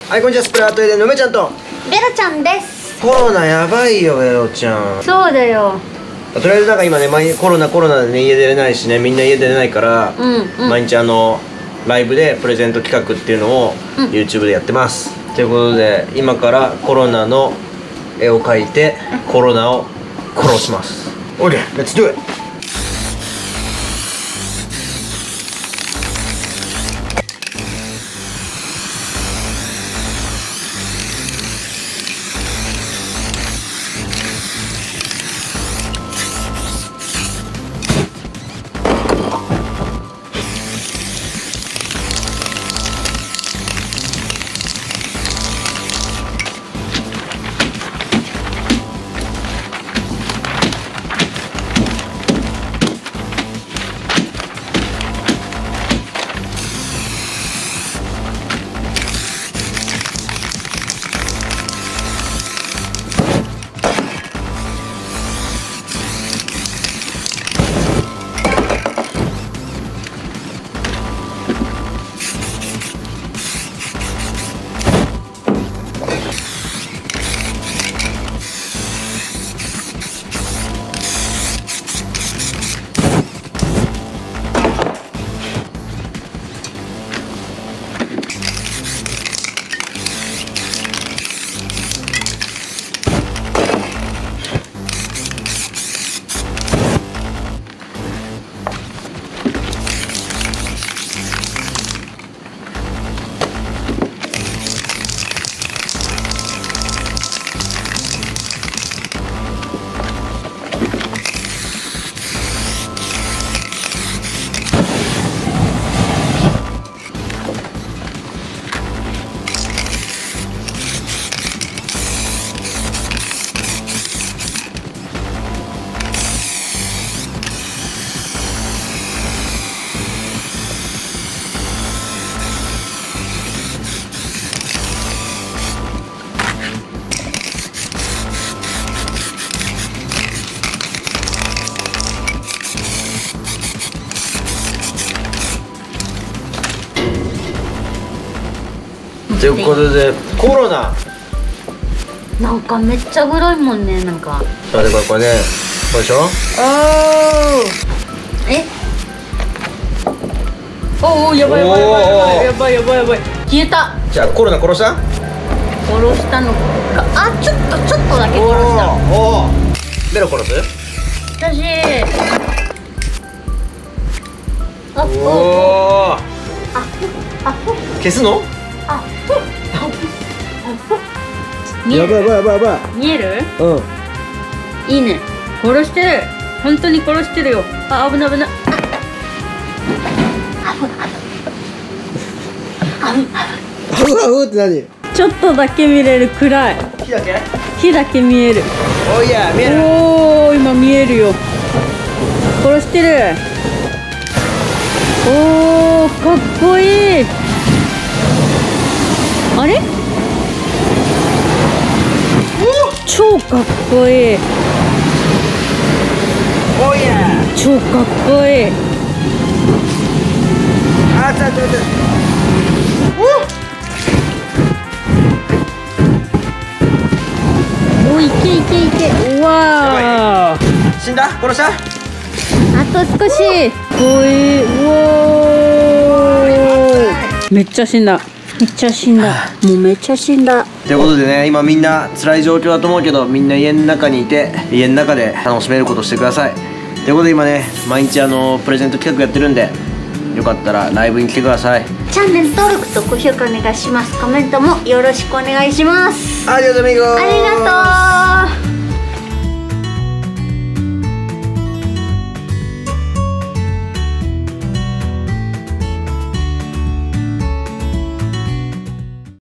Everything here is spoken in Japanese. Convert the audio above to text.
はい、こんにちは。スプラトゥでのめちゃんとベロちゃんです。 コロナやばいよ、ベロちゃん。 そうだよ。 とりあえずなんか今ね、コロナでね、家出れないしね、みんな家出れないから、毎日ライブでプレゼント企画っていうのを YouTube でやってます、ということで、今からコロナの絵を描いてコロナを殺します。 OK、 Let's do it。ということで、コロナなんかめっちゃ黒いもんね、なんか。 あれこれね、これでしょ。 おお、やばいやばいやばいやばいやばいやばい。消えた。 じゃあコロナ殺した？ 殺したのか。あ、ちょっとだけ殺した。 おお。ベロ殺す？ 私。 おお。消すの？ やばいやばいやばい。 見える？ うん。 いいね。殺してる。本当に殺してるよ。あ、危ない危ない。 ハフって何？ ちょっとだけ見れる。暗い。 火だけ？ 火だけ見える。 おいや、見える。 おお、今見えるよ。殺してる。おお、かっこいい。あれ？超かっこいい。 おいや。 超かっこいい。 あ、ちょっと。 お、いけいけいけ。うわー。 死んだ？殺した？ あと少し。かっこいい。うわー。めっちゃ死んだ。めっちゃ死んだ。もうめっちゃ死んだ。 ということでね、今みんな辛い状況だと思うけど、みんな家の中にいて、家の中で楽しめることしてください。ということで今ね、毎日プレゼント企画やってるんで、よかったらライブに来てください。 チャンネル登録と高評価お願いします。コメントもよろしくお願いします。 アディオスアミゴー。 ありがとう。